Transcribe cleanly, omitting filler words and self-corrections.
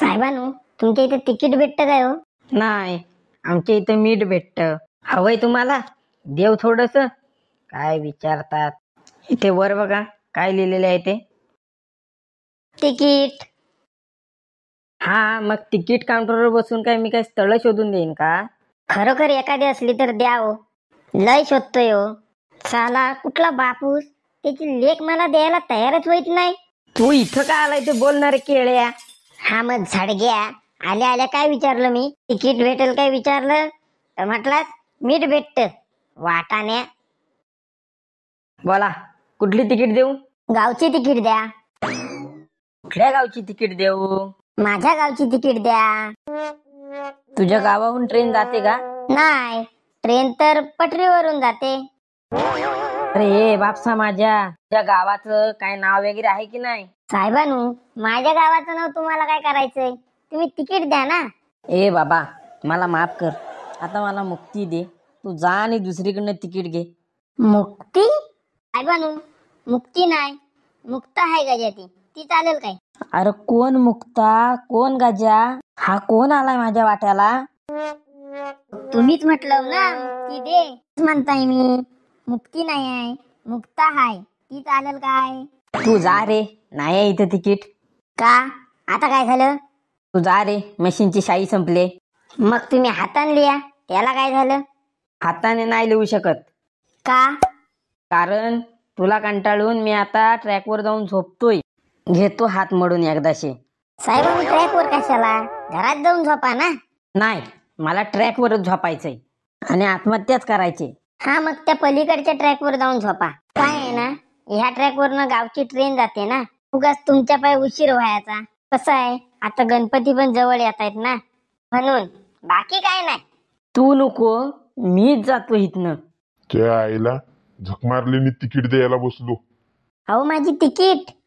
साहेबांनो, तुमच्या इथे तिकीट भेटतं काय हो? नाही, आमच्या इथं मीठ भेटतं. हवंय तुम्हाला? देव थोडस. काय विचारतात? इथे वर बघा काय लिहिलेलं आहे ते. तिकीट. हा, मग तिकीट काउंटरवर बसून काय मी काय स्थळ शोधून देईन का? खरोखर एखादी असली तर द्या हो. लय शोधतोय हो. साला कुठला बापूस त्याची लेख मला द्यायला तयारच होत नाही. तू इथं का आलाय ते बोलणार केळ्या? हा मग झाडग्या, आल्या आल्या काय विचारलं मी? तिकीट भेटेल काय विचारलं तर म्हटलास मीठ भेटत. वाटाण्या. बोला, कुठली तिकीट देऊ? गावची तिकीट द्या. कुठल्या गावची तिकीट देऊ? माझ्या गावची तिकीट द्या. तुझ्या गावाहून ट्रेन जाते का? नाही, ट्रेन तर पटरीवरून जाते. अरे बापसा, माझ्या गावाचं काय नाव वगैरे आहे की नाही? साहेबांनो, माझ्या गावाचं नाव तुम्हाला काय करायचंय? तुम्ही तिकीट द्या ना. ए बाबा, मला माफ कर. आता मला मुक्ती दे. तू जा आणि दुसरीकडनं तिकीट घे. मुक्ती? साहेबांनो, मुक्ती नाही, मुक्ता आहे गजाती, ती चालेल काय? अरे कोण मुक्ता, कोण गजा? हा कोण आलाय माझ्या वाट्याला? तुम्हीच म्हटलं ना मुक्ती दे. म्हणताय मी. मुक्ती नाही आहे, मुक्ता हाय, ती चालेल काय? तू जा रे, नाही आहे इथं तिकीट. का? आता काय झालं? तू जा रे, मशीनची शाई संपले. मग तुम्ही हाताने लिहा, त्याला काय झालं? हाताने नाही लिहू शकत. का? कारण तुला कंटाळून मी आता ट्रॅकवर जाऊन झोपतोय. घेतो हात मोडून एकदाशे. साहेबांनी ट्रॅकवर कशाला? घरात जाऊन झोपा ना. नाही, मला ट्रॅकवरच झोपायचंय आणि आत्महत्याच करायची. हा, मग त्या पलीकडच्या ट्रॅकवर जाऊन झोपा. काय आहे ना, ह्या ट्रॅकवरनं गावची ट्रेन जाते ना. उगाच तुमच्या पाय उशीर व्हायचा. कसं आहे, आता गणपती पण जवळ येत आहेत ना, म्हणून. बाकी काय नाही. तू नको, मीच जातो इथनं. त्या आईला झक मारली तिकीट द्यायला बसलो. अहो माझी तिकीट.